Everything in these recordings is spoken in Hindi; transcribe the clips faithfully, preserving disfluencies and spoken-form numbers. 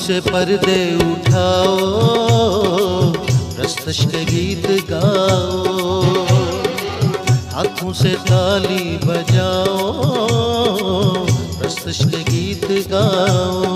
से पर्दे उठाओ, प्रस्तश के गीत गाओ, हाथों से ताली बजाओ, प्रस्तश के गीत गाओ।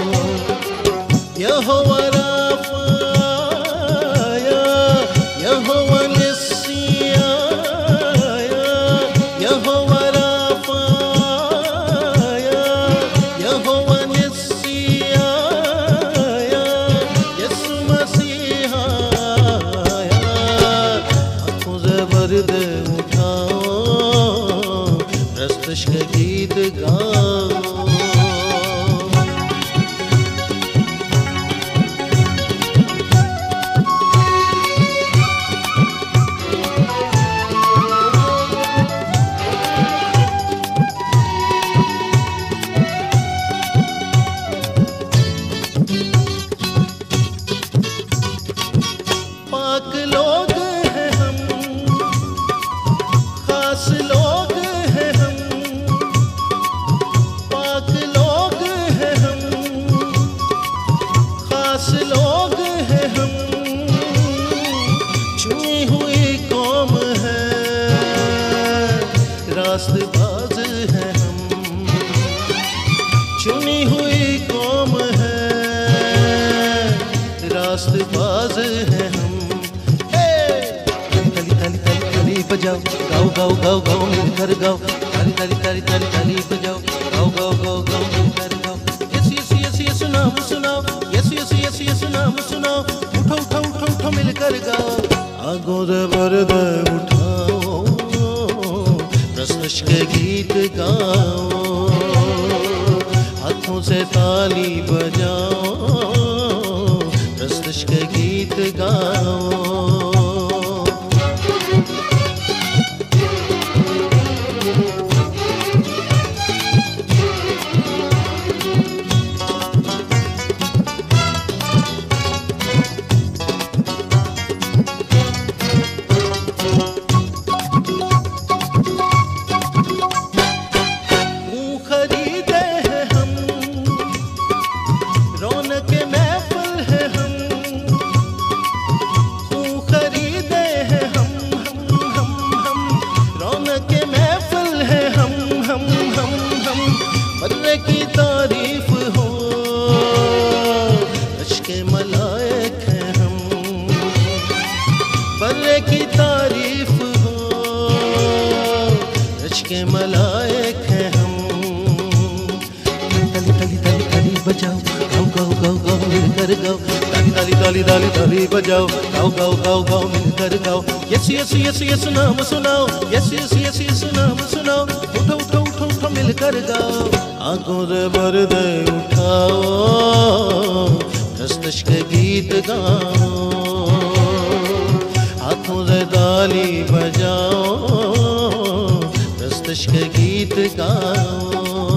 यहोवा राफा या यहोवा निस्सी आया, यहोवा राफा या यहोवा निस्सी आया, यीशु मसीह आया। हाथों से पर्दे उठाओ, प्रस्तश के गीत गाओ। पाक लोग हैं हम, खास लोग हैं हम, पाक लोग हैं हम, खास लोग हैं हम, चुनी हुई कौम है, रास्तबाज हैं हम, चुनी हुई कौम है, रास्तबाज हैं हम। बजाओ, गाओ गाओ गाओ गाओ मिलकर गाओ, ताली ताली ताली ताली ताली बजाओ, गाओ गाओ गाओ गाओ मिलकर गाओ। यीशु यीशु यीशु यीशु नाम सुनाओ, यीशु यीशु यीशु यीशु नाम सुनाओ, उठो उठो उठो उठो मिलकर गाओ। आगों से पर्दे उठाओ, प्रस्तश के गीत गाओ, हाथों से ताली बजाओ, प्रस्तश के गीत गाओ। बर्रे की तारीफ हो, रश के मलाइक हैं हम, बर्रे की तारीफ हो, रश के मलाइक हैं हम। ताली ताली ताली ताली बजाओ, गाओ गाओ गाओ गाओ मिलकर गाओ, ताली ताली ताली ताली ताली बजाओ, गाओ गाओ गाओ गाओ मिलकर गाओ। यीशु यीशु यीशु यीशु नाम सुनाओ, यीशु यीशु यीशु यीशु नाम सुनाओ, उठो उठो उठो उठो मिलकर गाओ। आंखों से पर्दे उठाओ, प्रस्तश के गीत गाओ, हाथों से ताली बजाओ, प्रस्तश के गीत गाओ।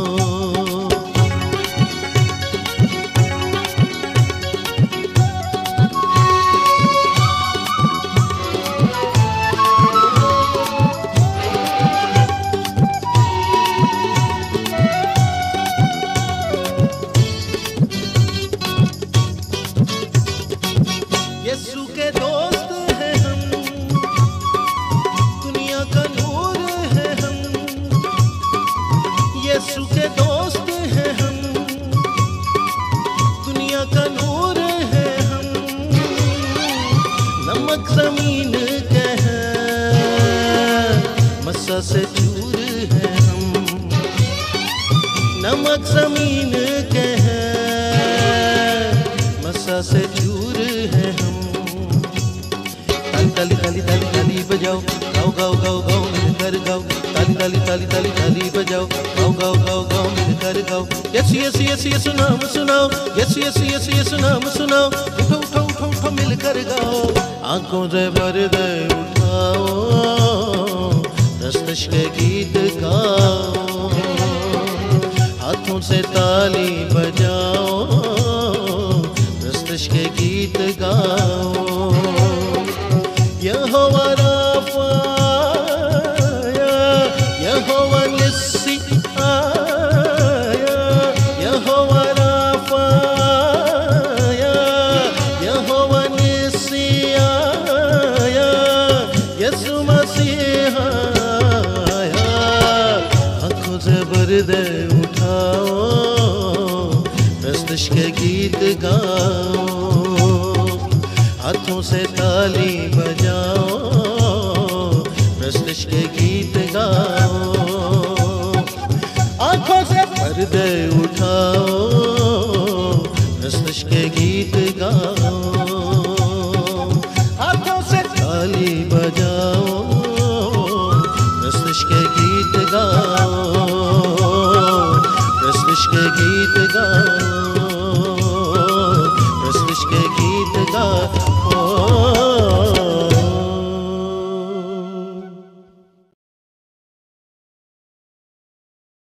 यीशु के दोस्त हैं हम, दुनिया का नूर है हम, यीशु के दोस्त हैं हम, दुनिया का नूर है हम, नमक जमीन के हैं, मस्सा से चूर है हम, नमक जमीन के हैं, मस्सा से चूर है हम। ताली ताली ताली ताली बजाओ, गाओ गाओ गाओ गाओ मिलकर गाओ, ताली ताली ताली ताली ताली बजाओ, गाओ गाओ गाओ गाओ मिलकर गाओ। यीशु यीशु यीशु यीशु नाम सुनाओ, यीशु यीशु यीशु यीशु नाम सुनाओ, उठो उठो उठो उठो मिलकर गाओ। आंखों से पर्दे उठाओ, प्रस्तश के गीत गाओ, हाथों से ताली बजाओ, प्रस्तश के गीत गाओ। यहोवा राफा या यहोवा निस्सी आया, यहोवा राफा पर्दे उठाओ, प्रस्तुष के गीत गाओ, हाथों से ताली बजाओ, प्रस्तुष के गीत गाओ। आंखों से पर्दे उठाओ, प्रस्तुष के गीत गाओ, हाथों से ताली बजाओ, प्रस्तुष के गीत गाओ, प्रस्तुष के गीत गाओ, प्रस्तुष के गीत गाओ।